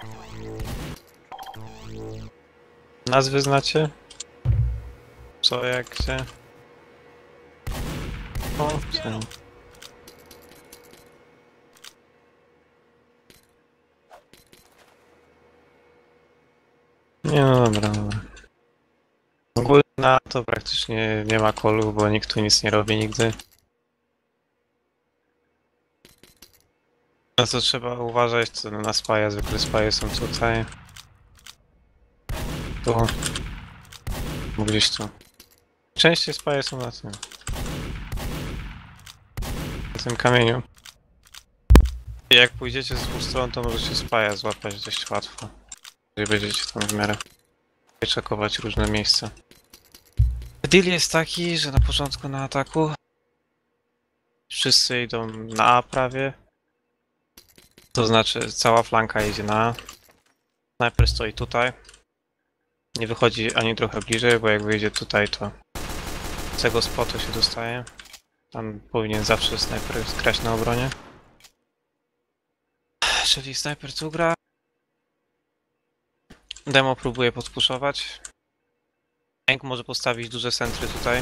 Nazwy znacie? Co, jak, gdzie? O, co? Nie, no dobra, dobra. Ogólnie na to praktycznie nie ma kolu, bo nikt tu nic nie robi nigdy. No to trzeba uważać co na spaja, zwykle spaje są tutaj. Tu. Gdzieś tu. Częściej spaje są na tym. Na tym kamieniu. I jak pójdziecie z dwóch stron, to możecie spaja złapać dość łatwo. Jeżeli będziecie tam w miarę czekować różne miejsca. Deal jest taki, że na początku na ataku wszyscy idą na A prawie. To znaczy cała flanka idzie na A. Sniper stoi tutaj. Nie wychodzi ani trochę bliżej, bo jak wyjdzie tutaj, to z tego spotu się dostaje. Tam powinien zawsze snajper skraść na obronie. Czyli snajper tu gra. Demo próbuje podpuszować. Enk może postawić duże centry tutaj.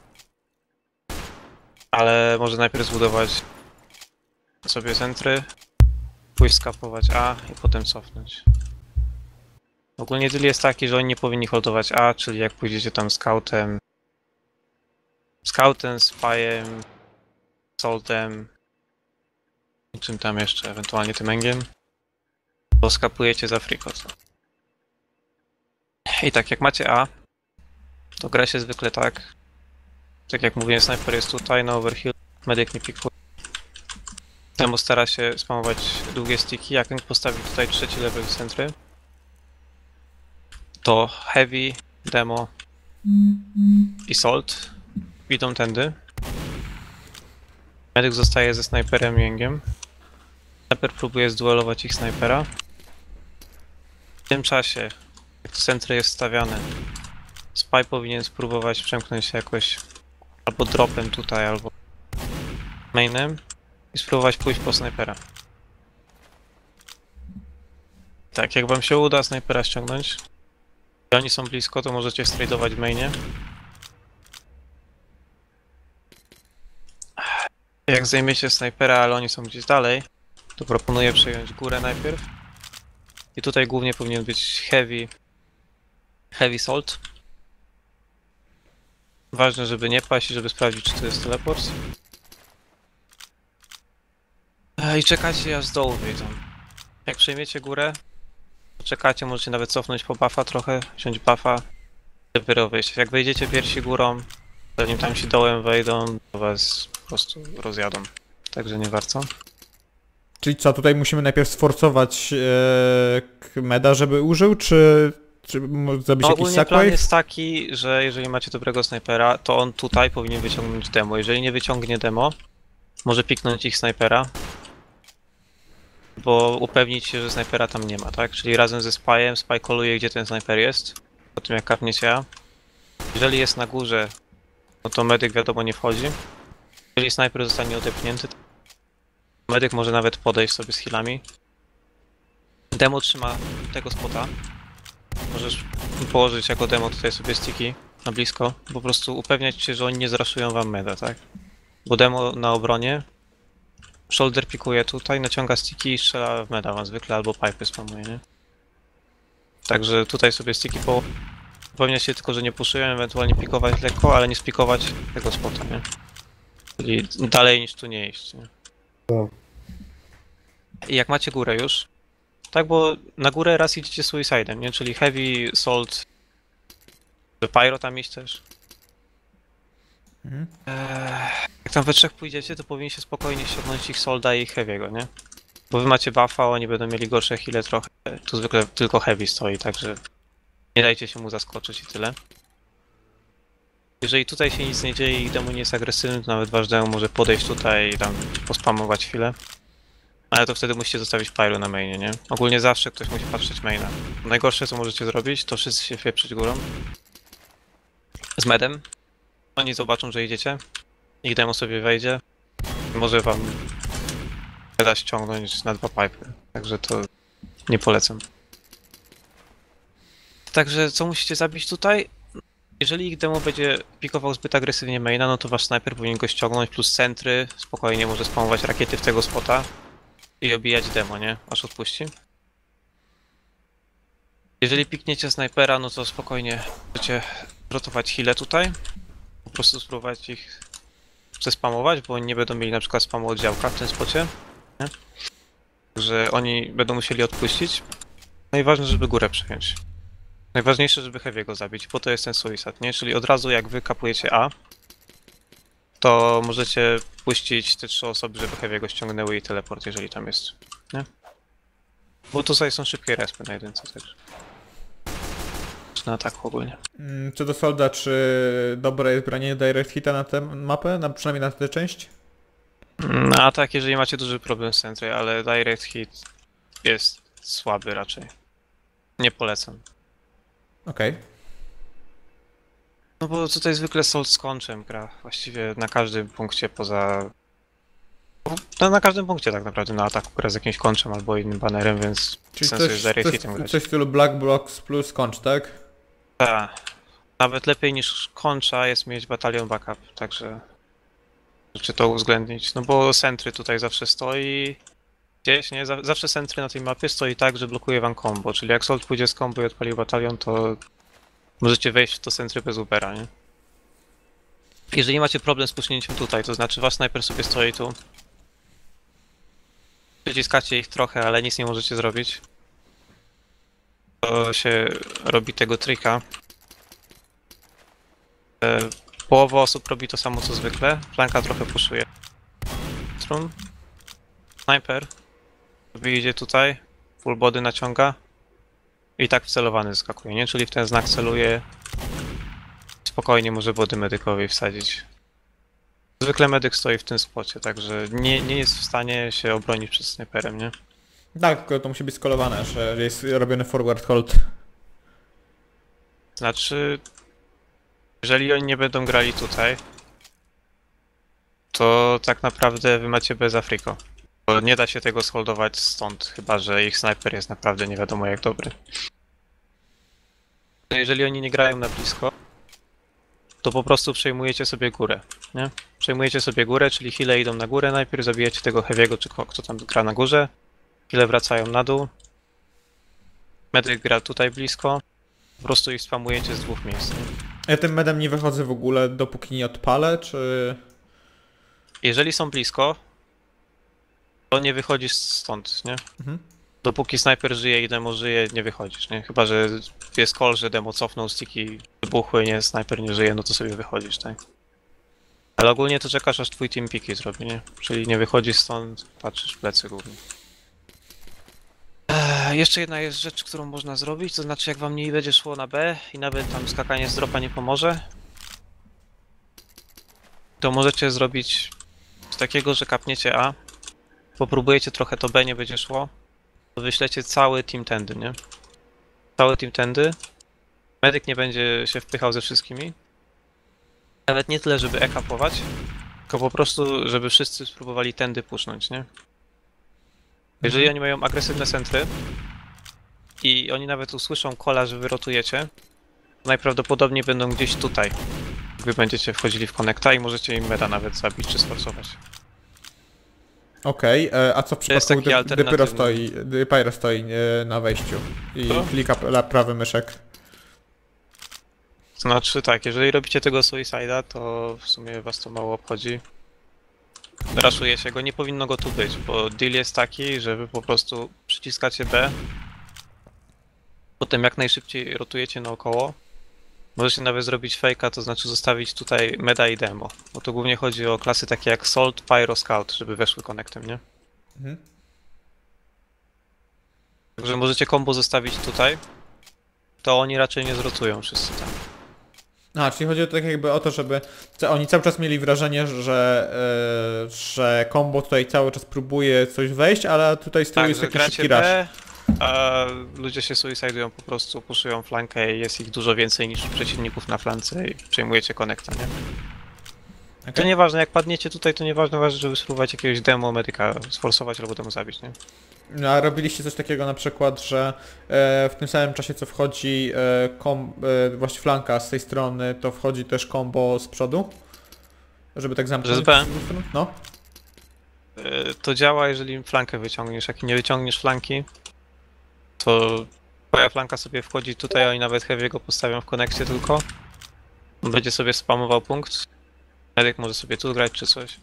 Ale może najpierw zbudować sobie centry, pójść skapować A i potem cofnąć. Ogólnie deal jest taki, że oni nie powinni holdować A, czyli jak pójdziecie tam scoutem, spyem, soltem i czym tam jeszcze, ewentualnie tym engiem, to skapujecie za frikot. I tak jak macie A, to gra się zwykle tak jak mówiłem, sniper jest tutaj na overhill, medyk nie pikuje. Demo stara się spamować długie sticki, jak Enk postawi tutaj trzeci level centry, to Heavy, Demo i Salt idą tędy. Medyk zostaje ze snajperem i Engiem. Sniper próbuje zduelować ich snajpera. W tym czasie, jak to centry jest stawiane, Spy powinien spróbować przemknąć się jakoś albo dropem tutaj, albo mainem i spróbować pójść po snajpera. Tak, jak wam się uda snajpera ściągnąć i oni są blisko, to możecie stradować w mainie. Jak zajmiecie snajpera, ale oni są gdzieś dalej, to proponuję przejąć górę najpierw. I tutaj głównie powinien być heavy salt. Ważne, żeby nie paść i żeby sprawdzić, czy to jest teleport. I czekacie, aż z dołu wyjdą. Jak przejmiecie górę, to czekacie, możecie nawet cofnąć po buffa trochę, wziąć buffa i dopiero wyjść. Jak wejdziecie pierwsi górą, zanim tam się dołem wejdą, to was po prostu rozjadą. Także nie warto. Czyli co, tutaj musimy najpierw sforcować meda, żeby użył, czy zrobić jakiś Ogólnie sack plan wave? jest taki, że jeżeli macie dobrego snajpera, to on tutaj powinien wyciągnąć demo. Jeżeli nie wyciągnie demo, może piknąć ich snajpera, bo upewnić się, że snajpera tam nie ma, tak? Czyli razem ze spyem, spy koluje, gdzie ten snajper jest, po tym jak kapniecie A. Jeżeli jest na górze, no to medyk wiadomo nie wchodzi. Jeżeli snajper zostanie odepchnięty, to medyk może nawet podejść sobie z healami. Demo trzyma tego spota. Możesz położyć jako demo tutaj sobie sticki na blisko, po prostu upewniać się, że oni nie zraszują wam meda, tak? Bo demo na obronie, shoulder pikuje tutaj, naciąga sticki i strzela w meda wam zwykle, albo pipe spamuje, nie? Także tutaj sobie sticki upewniać się tylko, że nie puszują, ewentualnie pikować lekko, ale nie spikować tego spota, nie? Czyli dalej niż tu nie iść, nie? I jak macie górę już, tak, bo na górę raz idziecie suicide'em, nie? Czyli heavy, salt, pyro tam iść też. Jak tam we trzech pójdziecie, to powinniście spokojnie ściągnąć ich solda i heavy'ego, nie? Bo wy macie buffa, oni będą mieli gorsze heale trochę. Tu zwykle tylko heavy stoi, także nie dajcie się mu zaskoczyć i tyle. Jeżeli tutaj się nic nie dzieje i demo nie jest agresywny, to nawet wasz demo może podejść tutaj i tam pospamować chwilę. Ale to wtedy musicie zostawić pyro na mainie, nie? Ogólnie zawsze ktoś musi patrzeć maina. Najgorsze co możecie zrobić, to wszyscy się wieprzyć górą. Z medem. Oni zobaczą, że idziecie. Ich demo sobie wejdzie. Może wam da ściągnąć na 2 pipy. Także to Nie polecam. Także co musicie zabić tutaj? Jeżeli ich demo będzie pikował zbyt agresywnie maina, no to wasz snajper powinien go ściągnąć, plus centry, spokojnie może spamować rakiety w tego spota i obijać demo, nie? Aż odpuści. Jeżeli pikniecie snajpera, no to spokojnie możecie rotować heale tutaj. Po prostu spróbować ich zespamować, bo oni nie będą mieli na przykład spamu oddziałka w tym spocie. Nie? Że oni będą musieli odpuścić. No i ważne, żeby górę przejąć. Najważniejsze, żeby Heavy'ego zabić, bo to jest ten suicide, nie? Czyli od razu jak wy kapujecie A, to możecie puścić te 3 osoby, żeby Heavy'ego ściągnęły i teleport, jeżeli tam jest, nie? Bo tutaj są szybkie respy na jedynce, także. Czy na ataku ogólnie. Co do Solda, czy dobre jest branie direct hita na tę mapę? Przynajmniej na tę część? Na atak, jeżeli macie duży problem z centry, ale direct hit jest słaby raczej. Nie polecam. Okej. No bo tutaj zwykle Sold z konczem gra właściwie na każdym punkcie poza... No na każdym punkcie tak naprawdę na ataku gra z jakimś konczem albo innym banerem, więc Czyli sensu jest direct hitem grać. coś w stylu Black Blocks plus koncz, tak? Tak. Nawet lepiej niż koncza jest mieć batalion backup, także... Czy to uwzględnić? No bo sentry tutaj zawsze stoi... Gdzieś, nie? Zawsze sentry na tej mapie stoi tak, że blokuje wam combo, czyli jak Sold pójdzie z combo i odpalił batalion, to... Możecie wejść w to sentry bez Ubera, nie? Jeżeli macie problem z pusznięciem tutaj, to znaczy wasz snajper sobie stoi tu. Przyciskacie ich trochę, ale nic nie możecie zrobić. To się robi tego trika. Połowa osób robi to samo co zwykle. Flanka trochę puszuje. Strum. Snajper. Wyjdzie tutaj. Full body naciąga. I tak wcelowany skakuje, nie? Czyli w ten znak celuje. Spokojnie może body medykowi wsadzić. Zwykle medyk stoi w tym spocie, także nie jest w stanie się obronić przed snajperem, nie? Tak, tylko to musi być skolowane, że jest robiony forward hold. Znaczy, jeżeli oni nie będą grali tutaj, to tak naprawdę wy macie bez Afriko. Bo nie da się tego sholdować stąd, chyba że ich snajper jest naprawdę nie wiadomo jak dobry. Jeżeli oni nie grają na blisko, to po prostu przejmujecie sobie górę, nie? Przejmujecie sobie górę, czyli heale idą na górę, najpierw zabijecie tego Heavy'ego, czy kto tam gra na górze. Heale wracają na dół. Medyk gra tutaj blisko. Po prostu ich spamujecie z 2 miejsc. Nie? Ja tym medem nie wychodzę w ogóle, dopóki nie odpalę, czy... Jeżeli są blisko, to nie wychodzisz stąd, nie? Mhm. Dopóki snajper żyje i demo żyje, nie wychodzisz, nie? Chyba że jest call, że demo cofnął, sticki wybuchły, nie, snajper nie żyje, no to sobie wychodzisz, tak? Ale ogólnie to czekasz aż twój team piki zrobi, nie? Czyli nie wychodzisz stąd, patrzysz w plecy głównie. Jeszcze jedna jest rzecz, którą można zrobić, to znaczy jak wam nie będzie szło na B i nawet tam skakanie z dropa nie pomoże, to możecie zrobić coś takiego, że kapniecie A, popróbujecie trochę to B, nie będzie szło, to wyślecie cały team tędy, nie? Cały team tędy. Medyk nie będzie się wpychał ze wszystkimi. Nawet nie tyle, żeby e-kapować, tylko po prostu, żeby wszyscy spróbowali tędy pusznąć, nie? Jeżeli oni mają agresywne centry i oni nawet usłyszą kola, że wy rotujecie, to najprawdopodobniej będą gdzieś tutaj. Wy będziecie wchodzili w konekta i możecie im meda nawet zabić czy sforsować. Okej, a co w jest przypadku, taki gdy alternatywny. Pyro stoi na wejściu i Co? klika prawy myszek? Znaczy tak, jeżeli robicie tego suicide'a, to w sumie was to mało obchodzi. Raszujecie go, nie powinno go tu być, bo deal jest taki, że wy po prostu przyciskacie B, potem jak najszybciej rotujecie naokoło. Możecie nawet zrobić fake'a, to znaczy zostawić tutaj meda i demo, bo to głównie chodzi o klasy takie jak Salt, Pyro, Scout, żeby weszły connectem, nie? Mhm. Także możecie combo zostawić tutaj, to oni raczej nie zrotują wszyscy tam. A, czyli chodzi tak jakby o to, żeby oni cały czas mieli wrażenie, że combo tutaj cały czas próbuje coś wejść, ale tutaj z tyłu Tak, jest że jakiś szybki gracie rush. B, a ludzie się suicidują po prostu, puszują flankę i jest ich dużo więcej niż przeciwników na flance i przejmujecie connecta, nie? To Okay. nieważne, jak padniecie tutaj, to nieważne, ważne, żeby spróbować jakiegoś demo medyka sforsować albo demo zabić, nie? A robiliście coś takiego na przykład, że w tym samym czasie co wchodzi właśnie flanka z tej strony, to wchodzi też combo z przodu? Żeby tak zamknąć? Że z B? No. To działa, jeżeli flankę wyciągniesz. Jak nie wyciągniesz flanki, to twoja flanka sobie wchodzi tutaj, oni nawet heavy'ego postawią w konekcie tylko. On będzie sobie spamował punkt. Medyk może sobie tu grać czy coś.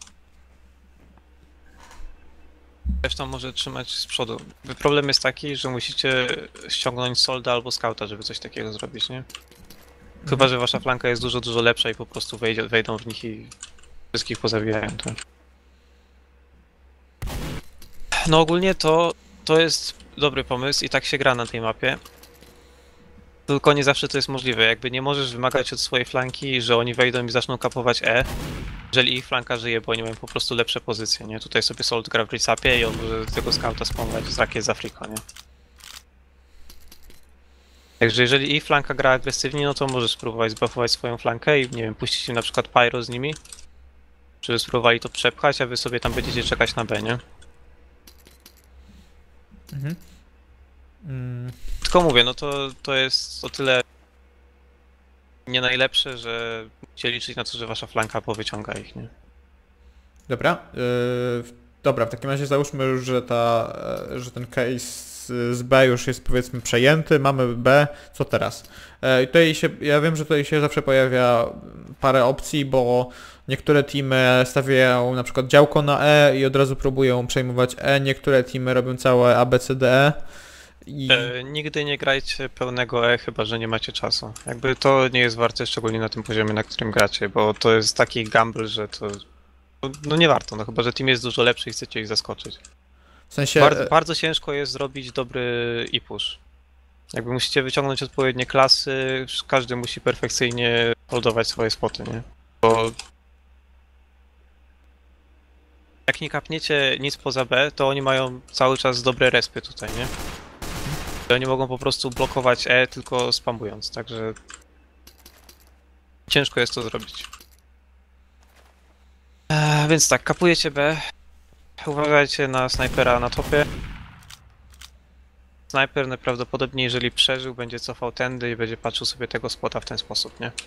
Resztą może trzymać z przodu. Problem jest taki, że musicie ściągnąć solda albo scouta, żeby coś takiego zrobić, nie? Chyba że wasza flanka jest dużo lepsza i po prostu wejdą w nich i wszystkich pozabijają, tak? No ogólnie to jest dobry pomysł i tak się gra na tej mapie. Tylko nie zawsze to jest możliwe. Jakby nie możesz wymagać od swojej flanki, że oni wejdą i zaczną kapować E, jeżeli ich flanka żyje, bo oni mają po prostu lepsze pozycje, nie? Tutaj sobie Sold gra w Rizapie i on może tego scouta spamować z rakiet z Afrika, nie? Także jeżeli ich flanka gra agresywnie, no to możesz spróbować zbuffować swoją flankę i nie wiem, puścić im na przykład pyro z nimi, żeby spróbowali to przepchać, a wy sobie tam będziecie czekać na B, nie? Mhm. Tylko mówię, no to jest o tyle nie najlepsze, że musicie liczyć na to, że wasza flanka powyciąga ich, nie? Dobra. Dobra, w takim razie załóżmy już, że ten case z B już jest powiedzmy przejęty, mamy B, co teraz? Ja wiem, że tutaj się zawsze pojawia parę opcji, bo niektóre teamy stawiają na przykład działko na E i od razu próbują przejmować E, niektóre teamy robią całe A, B, C, D, E. Nigdy nie grajcie pełnego E, chyba że nie macie czasu. Jakby to nie jest warte, szczególnie na tym poziomie, na którym gracie, bo to jest taki gamble, że to... No nie warto, no chyba że team jest dużo lepszy i chcecie ich zaskoczyć. W sensie... Bardzo ciężko jest zrobić dobry e-push. Jakby musicie wyciągnąć odpowiednie klasy, każdy musi perfekcyjnie holdować swoje spoty, nie? Bo... Jak nie kapniecie nic poza B, to oni mają cały czas dobre respy tutaj, nie? I oni mogą po prostu blokować E tylko spamując, także... Ciężko jest to zrobić. Więc tak, kapujecie B. Uważajcie na snajpera na topie. Snajper najprawdopodobniej, jeżeli przeżył, będzie cofał tędy i będzie patrzył sobie tego spota w ten sposób, nie?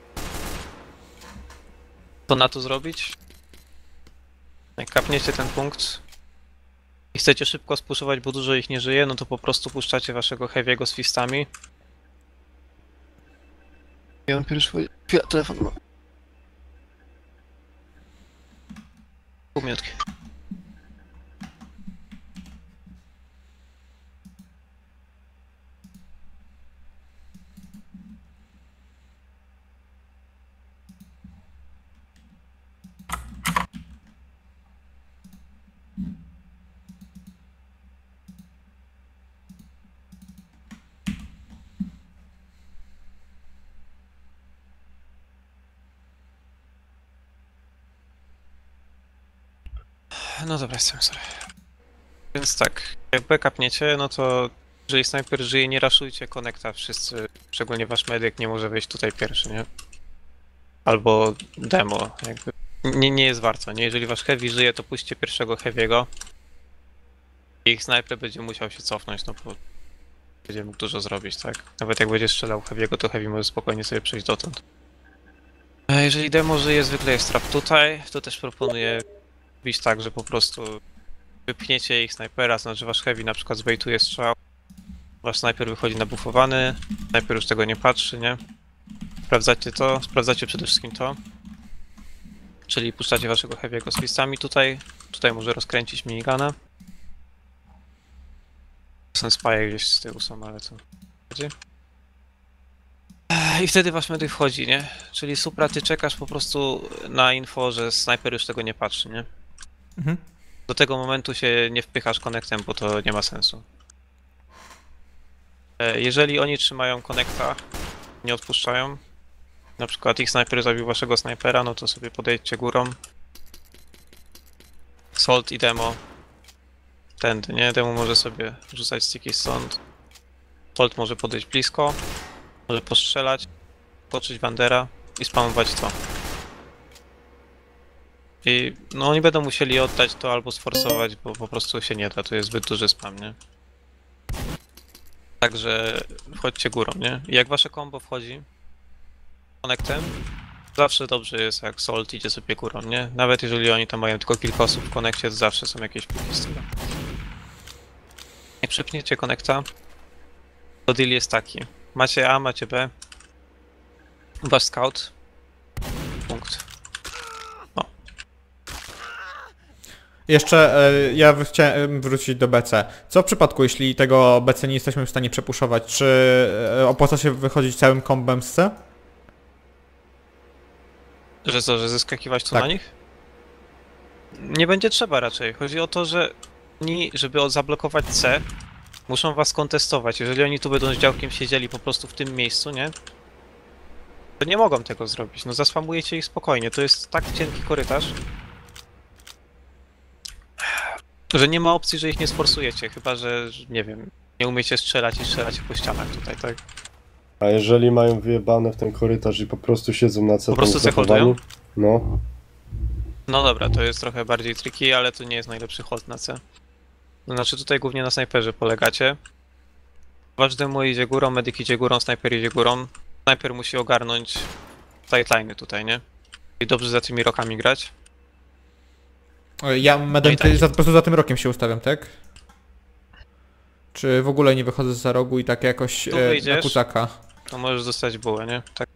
Co na to zrobić? Jak kapniecie ten punkt i chcecie szybko spuszować, bo dużo ich nie żyje, no to po prostu puszczacie waszego heavy'ego z fistami. Ja mam pierwszy telefon. Pół minutki. No dobra, jestem, sorry. Więc tak, jak B kapniecie, no to jeżeli snajper żyje, nie raszujcie konekta wszyscy, szczególnie wasz medyk nie może wejść tutaj pierwszy, nie? Albo demo, jakby nie jest warto, nie? Jeżeli wasz heavy żyje, to puśćcie pierwszego heavy'ego i ich snajper będzie musiał się cofnąć, no bo będzie mógł dużo zrobić, tak? Nawet jak będzie strzelał heavy'ego, to heavy może spokojnie sobie przejść dotąd. A jeżeli demo żyje, zwykle jest trap tutaj, to też proponuję bić tak, że po prostu wypchniecie ich snajpera, znaczy wasz heavy na przykład zbejtuje strzał, wasz snajper wychodzi nabuffowany, snajper już tego nie patrzy, nie? Sprawdzacie to, sprawdzacie przede wszystkim to. Czyli puszczacie waszego heavy'ego z listami tutaj może rozkręcić minigana. Są spaje gdzieś z tyłu są, ale to... I wtedy wasz medyk wchodzi, nie? Czyli Supra, ty czekasz po prostu na info, że snajper już tego nie patrzy, nie? Mhm. Do tego momentu się nie wpychasz konektem, bo to nie ma sensu. Jeżeli oni trzymają konekta, nie odpuszczają, na przykład ich snajper zabił waszego snajpera, no to sobie podejdźcie górą. Salt i demo. Tędy, nie? Demo może sobie rzucać sticky stąd. Salt może podejść blisko, może postrzelać, poczuć Wandera i spamować to. I no oni będą musieli oddać to albo sforsować, bo po prostu się nie da, to jest zbyt duży spam, nie? Także wchodźcie górą, nie? I jak wasze combo wchodzi connectem, zawsze dobrze jest jak Salt idzie sobie górą, nie? Nawet jeżeli oni tam mają tylko kilka osób w konekcie, to zawsze są jakieś pliki z tego. Jak przepniecie konekta, to deal jest taki. Macie A, macie B. Wasz scout. Punkt. Jeszcze ja chciałem wrócić do BC. Co w przypadku, jeśli tego BC nie jesteśmy w stanie przepuszować? Czy opłaca się wychodzić całym kombem z C? Że co, że zeskakiwać tu Tak. na nich? Nie będzie trzeba raczej. Chodzi o to, że oni, żeby zablokować C, muszą was kontestować. Jeżeli oni tu będą z działkiem siedzieli po prostu w tym miejscu, nie? To nie mogą tego zrobić. No zasfamujecie ich spokojnie. To jest tak cienki korytarz, że nie ma opcji, że ich nie sforsujecie. Chyba, że nie wiem, nie umiecie strzelać i strzelacie po ścianach tutaj, tak? A jeżeli mają wyjebane w ten korytarz i po prostu siedzą na C, Po prostu tam holdują? zachowani, no, No dobra, to jest trochę bardziej tricky, ale to nie jest najlepszy hold na C. Znaczy tutaj głównie na snajperze polegacie. Wasz demo idzie górą, medyk idzie górą, snajper idzie górą. Snajper musi ogarnąć sightline'y tutaj, nie? I dobrze za tymi rokami grać. Ja No i tak. po prostu za tym rokiem się ustawiam, tak? Czy w ogóle nie wychodzę za rogu i tak jakoś Tu na wyjdziesz. kucaka? To możesz dostać bułę, nie? Tak.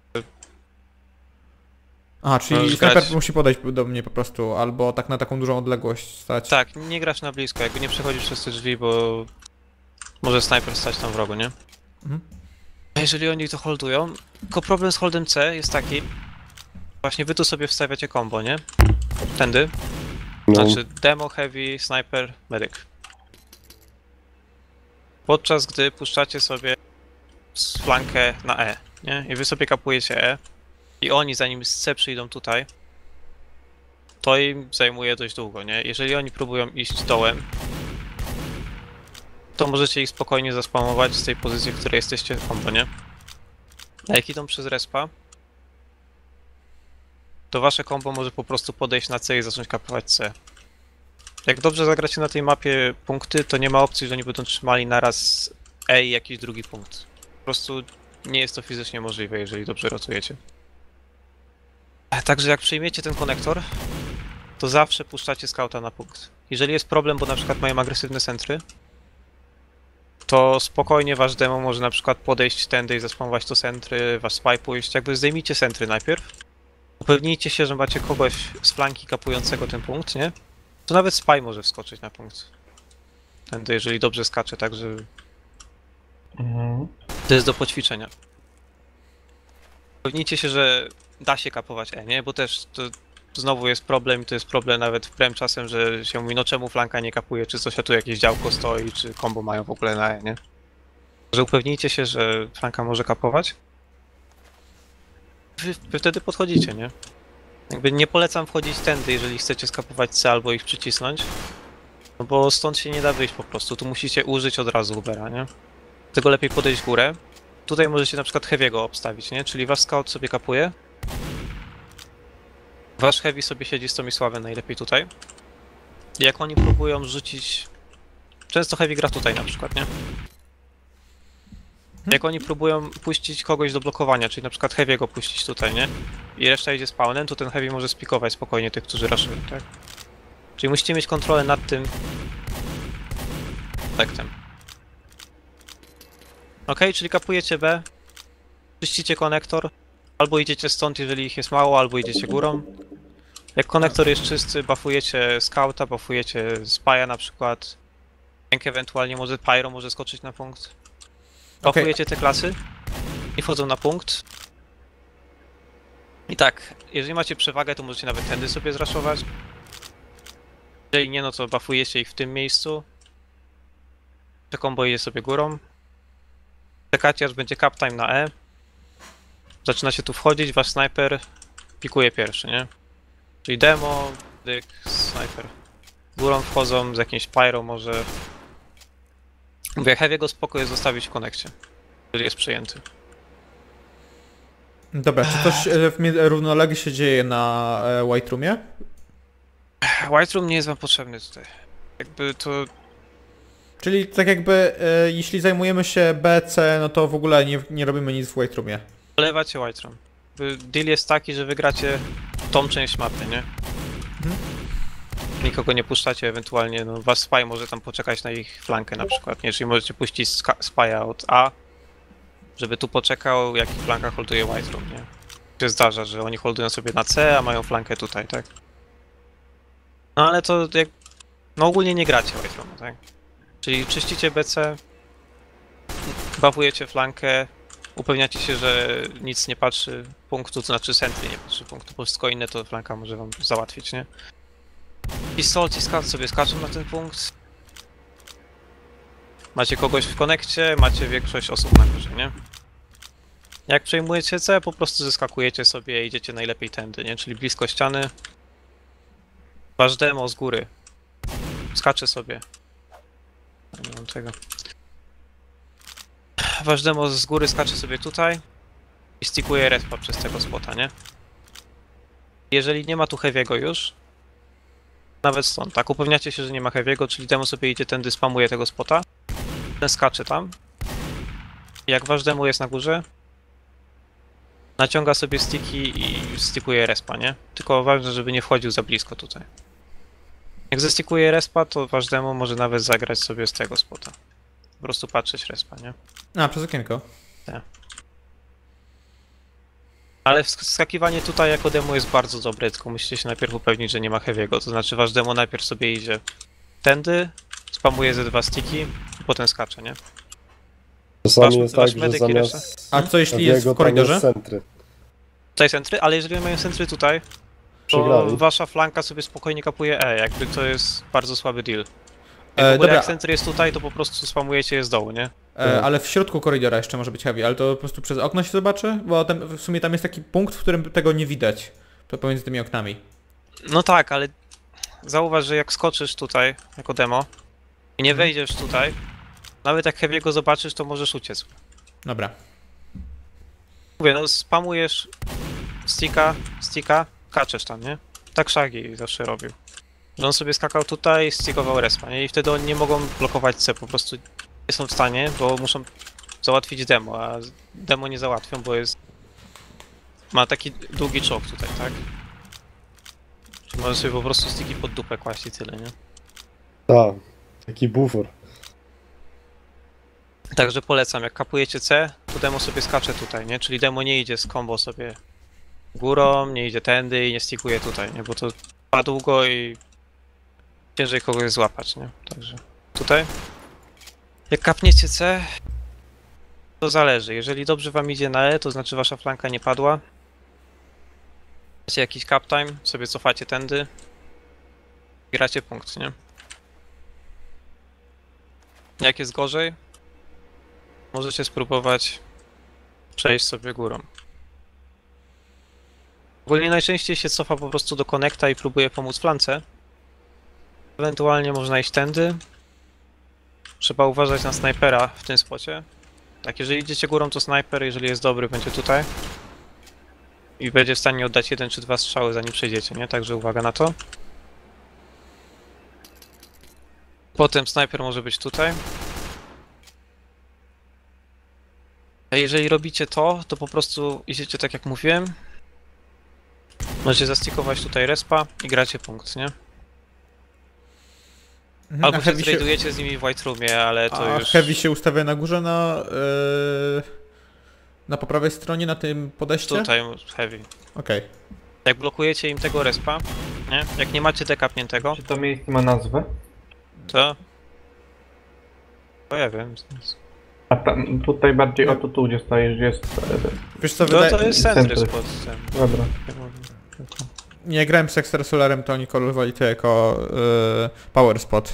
A, czyli Możesz snajper grać. musi podejść do mnie po prostu, albo tak na taką dużą odległość stać. Tak, nie grasz na blisko, jakby nie przechodzisz przez te drzwi, bo może snajper stać tam w rogu, nie? Mhm. A jeżeli oni to holdują, tylko problem z holdem C jest taki, właśnie wy tu sobie wstawiacie combo, nie? Tędy. no, Znaczy demo, heavy, sniper, medic. Podczas gdy puszczacie sobie z flankę na E, nie? I wy sobie kapujecie E i oni zanim z C przyjdą tutaj, to im zajmuje dość długo, nie? Jeżeli oni próbują iść dołem, to możecie ich spokojnie zaspamować z tej pozycji, w której jesteście w combo, nie? A jak idą przez respa, to wasze combo może po prostu podejść na C i zacząć kapować C. Jak dobrze zagracie na tej mapie punkty, to nie ma opcji, że oni będą trzymali naraz E i jakiś drugi punkt. Po prostu nie jest to fizycznie możliwe, jeżeli dobrze rotujecie. Także jak przyjmiecie ten konektor, to zawsze puszczacie skauta na punkt. Jeżeli jest problem, bo na przykład mają agresywne centry, to spokojnie wasz demo może na przykład podejść tędy i zaspamować to centry, wasz spy pójść, jakby zdejmijcie centry najpierw. Upewnijcie się, że macie kogoś z flanki kapującego ten punkt, nie? To nawet spy może wskoczyć na punkt. Tędy, jeżeli dobrze skacze, także to jest do poćwiczenia. Upewnijcie się, że da się kapować E, nie? Bo też to znowu jest problem i to jest problem nawet w prem czasem, że się mówi, no czemu flanka nie kapuje, czy coś, a tu jakieś działko stoi, czy combo mają w ogóle na E, nie? Że upewnijcie się, że flanka może kapować. Wy wtedy podchodzicie, nie? Jakby nie polecam wchodzić tędy, jeżeli chcecie skapować C albo ich przycisnąć. No bo stąd się nie da wyjść po prostu, tu musicie użyć od razu Ubera, nie? Dlatego lepiej podejść w górę. Tutaj możecie na przykład Heavy'ego obstawić, nie? Czyli wasz scout sobie kapuje. Wasz Heavy sobie siedzi z Tomisławem najlepiej tutaj. I jak oni próbują rzucić... Często Heavy gra tutaj na przykład, nie? Jak oni próbują puścić kogoś do blokowania, czyli na przykład Heavy'ego puścić tutaj, nie? I reszta idzie spawnem, to ten Heavy może spikować spokojnie tych, którzy raszują, tak? Czyli musicie mieć kontrolę nad tym efektem. Ok, czyli kapujecie B, czyścicie konektor, albo idziecie stąd, jeżeli ich jest mało, albo idziecie górą. Jak konektor jest czysty, buffujecie scouta, buffujecie spy'a na przykład. Tank ewentualnie może pyro może skoczyć na punkt. Buffujecie te klasy i wchodzą na punkt. I tak, jeżeli macie przewagę, to możecie nawet tędy sobie zraszować. Jeżeli nie, no to buffujecie ich w tym miejscu. Te combo idzie sobie górą. Czekacie, aż będzie cap time na E. Zaczynacie tu wchodzić, wasz snajper pikuje pierwszy, nie? Czyli demo, dyk, snajper. Górą wchodzą z jakimś pyro może. Mówię, Heavy'ego spoko jest zostawić w konekcie, jeżeli jest przyjęty. Dobra, czy coś równolegle się dzieje na White Roomie? White Room nie jest wam potrzebny tutaj. Jakby to... Czyli tak jakby, jeśli zajmujemy się B, C, no to w ogóle nie robimy nic w White Roomie. Polewacie White Room. Deal jest taki, że wygracie tą część mapy, nie? Nikogo nie puszczacie, ewentualnie no, wasz spy może tam poczekać na ich flankę na przykład, nie? Czyli możecie puścić spy'a od A, żeby tu poczekał, jak ich flanka holduje White Room, nie? Się zdarza, że oni holdują sobie na C, a mają flankę tutaj, tak? No ale to jak... No ogólnie nie gracie White Room, tak? Czyli czyścicie BC, bufujecie flankę, upewniacie się, że nic nie patrzy punktu, to znaczy sentry nie patrzy punktu, bo wszystko inne to flanka może wam załatwić, nie? I Salt i Scout sobie skaczą na ten punkt. Macie kogoś w konekcie, macie większość osób na górze, nie? Jak przejmujecie C, po prostu zeskakujecie sobie i idziecie najlepiej tędy, nie? Czyli blisko ściany. Wasz demo z góry skacze sobie. Nie mam tego. Wasz demo z góry skacze sobie tutaj i stickuje respa przez tego spota, nie? Jeżeli nie ma tu heavy'ego już, nawet stąd, tak, upewniacie się, że nie ma heavy'ego, czyli demo sobie idzie tędy, spamuje tego spota, ten skacze tam. I jak wasz demo jest na górze, naciąga sobie sticki i stickuje respa, nie? Tylko ważne, żeby nie wchodził za blisko tutaj. Jak zestickuje respa, to wasz demo może nawet zagrać sobie z tego spota. Po prostu patrzeć respa, nie? A, przez okienko. Ale wskakiwanie tutaj jako demo jest bardzo dobre, tylko musicie się najpierw upewnić, że nie ma heavy'ego. To znaczy wasz demo najpierw sobie idzie tędy, spamuje ze 2 sticki i potem skacze, nie? Czasami Wasz- jest wasz tak, że medyk i zamiast A co jeśli jest Heavy'ego w tam korytarze? jest centry. Tutaj centry, ale jeżeli mają centry tutaj, to Przegrali. wasza flanka sobie spokojnie kapuje E, jakby to jest bardzo słaby deal. W ogóle Dobra, jak centry jest tutaj, to po prostu spamujecie je z dołu, nie? ale w środku korytarza jeszcze może być heavy, ale to po prostu przez okno się zobaczy? Bo w sumie tam jest taki punkt, w którym tego nie widać. To pomiędzy tymi oknami. No tak, ale zauważ, że jak skoczysz tutaj jako demo i nie wejdziesz tutaj, nawet jak heavy'ego zobaczysz, to możesz uciec. Dobra. Mówię, no spamujesz sticka, kaczesz tam, nie? Tak Shaggy zawsze robił. Że on sobie skakał tutaj i stickował respa, nie? I wtedy oni nie mogą blokować C, po prostu nie są w stanie, bo muszą załatwić demo, a demo nie załatwią, bo jest... Ma taki długi czołg tutaj, tak? Czyli może sobie po prostu sticki pod dupę kłaść i tyle, nie? Tak, taki bufor. Także polecam, jak kapujecie C, to demo sobie skacze tutaj, nie? Czyli demo nie idzie z combo sobie górą, nie idzie tędy i nie stickuje tutaj, nie? Bo to trwa długo i ciężej kogoś złapać, nie? Także tutaj. Jak kapniecie C, to zależy. Jeżeli dobrze wam idzie na E, to znaczy wasza flanka nie padła. Macie jakiś cap time, sobie cofacie tędy. Gracie punkt, nie? Jak jest gorzej, możecie spróbować przejść sobie górą. Ogólnie najczęściej się cofa po prostu do connecta i próbuje pomóc flance. Ewentualnie można iść tędy. Trzeba uważać na snajpera w tym spocie. Tak, jeżeli idziecie górą, to snajper, jeżeli jest dobry, będzie tutaj. I będzie w stanie oddać 1 czy 2 strzały, zanim przejdziecie, nie? Także uwaga na to. Potem snajper może być tutaj. A jeżeli robicie to po prostu idziecie tak jak mówiłem. Możecie zastikować tutaj respa i gracie punkt, nie? Albo się tradujecie z nimi w White Roomie, ale to A już... heavy się ustawia na górze na po prawej stronie, na tym podejście? Tutaj heavy. Okej. Jak blokujecie im tego respa, nie? Jak nie macie dekapniętego, Czy to miejsce ma nazwę? to... Bo ja wiem. A tam, tutaj bardziej o tu gdzie stoisz, jest... Wiesz co, To jest centry Centry. spot. Dobra. nie grałem z Extrasolarem, to oni kolorowali to jako power spot.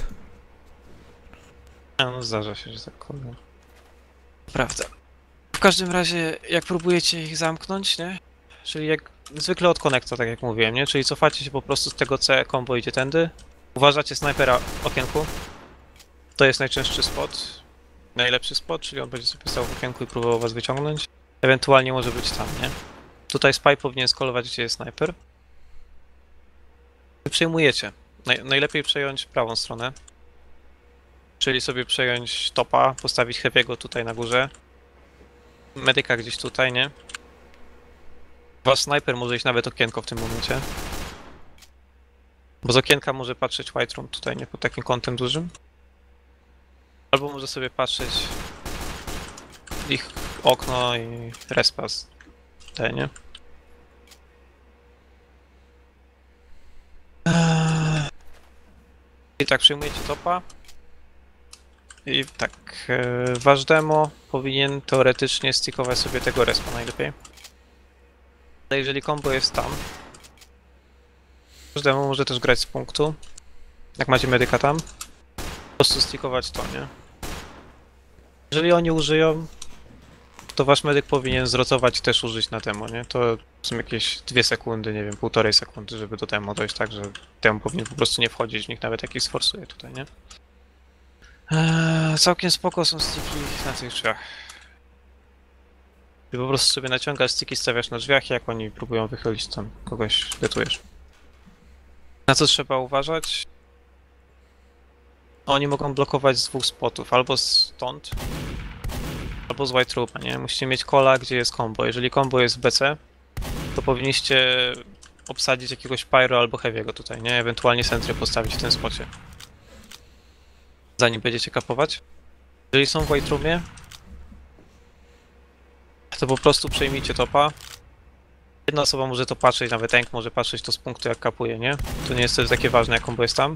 No zdarza się, że tak kolor. Prawda. W każdym razie, jak próbujecie ich zamknąć, nie? Czyli jak zwykle od connecta, tak jak mówiłem, nie? Czyli cofacie się po prostu z tego C, combo idzie tędy. Uważacie snajpera w okienku. To jest najczęstszy spot. Najlepszy spot, czyli on będzie sobie stał w okienku i próbował was wyciągnąć. Ewentualnie może być tam, nie? Tutaj spy powinien skolować, gdzie jest snajper. Wy przejmujecie. Najlepiej przejąć prawą stronę. Czyli sobie przejąć topa, postawić heavy'ego tutaj na górze. Medyka gdzieś tutaj, nie? Wasz snajper może iść nawet okienko w tym momencie. Bo z okienka może patrzeć White Room tutaj, nie? Pod takim kątem dużym. Albo może sobie patrzeć ich okno i respas tutaj, nie? I tak przyjmujecie topa. I tak, wasz demo powinien teoretycznie stickować sobie tego respa najlepiej. Ale jeżeli combo jest tam, wasz demo może też grać z punktu. Jak macie medyka tam, po prostu stickować to, nie? Jeżeli oni użyją, to wasz medyk powinien zrotować i też użyć na demo, nie? To są jakieś 2 sekundy, nie wiem, 1,5 sekundy, żeby do demo dojść, tak, że demo powinien po prostu nie wchodzić w nich, nawet jak ich sforsuje tutaj, nie? Całkiem spoko są sticki na tych drzwiach. Ty po prostu sobie naciągasz sticki, stawiasz na drzwiach i jak oni próbują wychylić, tam kogoś detujesz. Na co trzeba uważać? Oni mogą blokować z 2 spotów, albo stąd, albo z White Rooma, nie? Musicie mieć kola, gdzie jest combo. Jeżeli combo jest w BC, to powinniście obsadzić jakiegoś pyro albo heavy'ego tutaj, nie? Ewentualnie sentry postawić w tym spocie. Zanim będziecie kapować. Jeżeli są w White Roomie, to po prostu przejmijcie topa. Jedna osoba może to patrzeć, nawet tank może patrzeć to z punktu jak kapuje, nie? To nie jest wtedy takie ważne jak combo jest tam.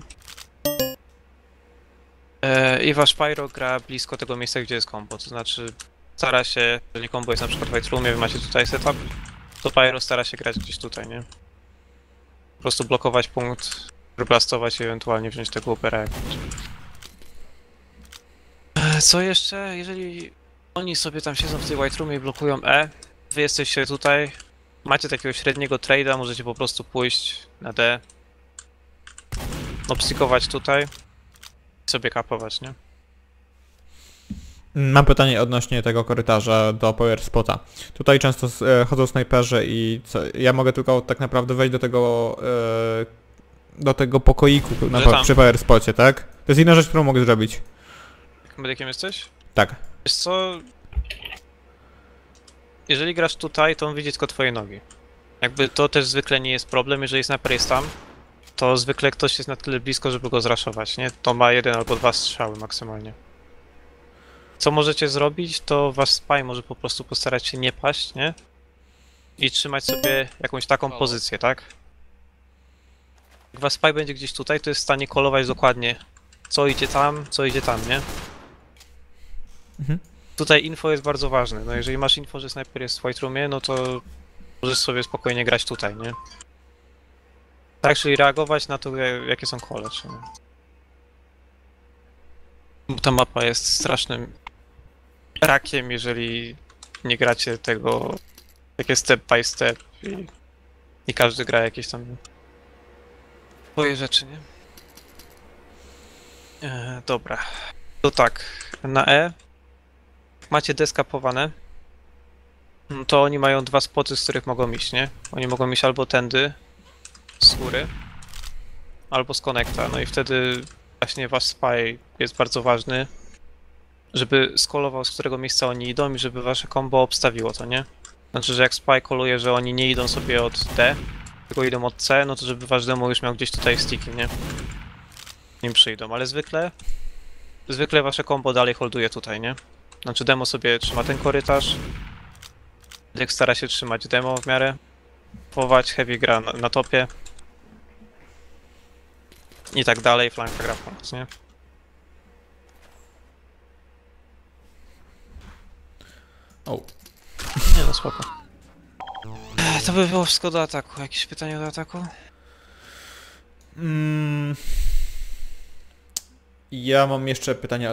I wasz pyro gra blisko tego miejsca, gdzie jest combo, to znaczy stara się, jeżeli combo jest na przykład w White Roomie, wy macie tutaj setup, to pyro stara się grać gdzieś tutaj, nie? Po prostu blokować punkt, blastować i ewentualnie wziąć tego upera jakiegoś. Co jeszcze? Jeżeli oni sobie tam siedzą w tej White Roomie i blokują E, wy jesteście tutaj, macie takiego średniego trade'a, możecie po prostu pójść na D, obstikować tutaj i sobie kapować, nie? Mam pytanie odnośnie tego korytarza do power spota. Tutaj często chodzą snajperzy i ja mogę tylko tak naprawdę wejść do tego pokoiku przy power spocie, tak? To jest inna rzecz, którą mogę zrobić. Medykiem jesteś? Tak. Wiesz co? Jeżeli grasz tutaj, to on widzi tylko twoje nogi. Jakby to też zwykle nie jest problem, jeżeli sniper jest tam, to zwykle ktoś jest na tyle blisko, żeby go zraszować, nie? To ma 1 albo 2 strzały maksymalnie. Co możecie zrobić, to wasz spy może po prostu postarać się nie paść, nie? I trzymać sobie jakąś taką pozycję, tak? Jak wasz spy będzie gdzieś tutaj, to jest w stanie kolować dokładnie co idzie tam, nie? Mhm. Tutaj info jest bardzo ważne, no jeżeli masz info, że sniper jest w White Roomie, no to możesz sobie spokojnie grać tutaj, nie? Tak, czyli reagować na to, jakie są kole, czy nie? Bo ta mapa jest strasznym rakiem, jeżeli nie gracie tego takie step by step i każdy gra jakieś tam swoje rzeczy, nie? Dobra, to tak, na E macie deskapowane, to oni mają 2 spoty, z których mogą iść, nie? Oni mogą iść albo tędy, z góry, albo z konekta, no i wtedy właśnie wasz spy jest bardzo ważny, żeby skolował, z którego miejsca oni idą i żeby wasze combo obstawiło to, nie? Znaczy, że jak spy koluje, że oni nie idą sobie od D, tylko idą od C, no to żeby wasz demo już miał gdzieś tutaj sticky, nie? Nim przyjdą, ale zwykle wasze combo dalej holduje tutaj, nie? Znaczy demo sobie trzyma ten korytarz, jak stara się trzymać demo w miarę, powołać, heavy gra na topie i tak dalej, flanka gra w pomoc, nie? O. Nie no, spoko. To by było wszystko do ataku. Jakieś pytania do ataku? Ja mam jeszcze pytania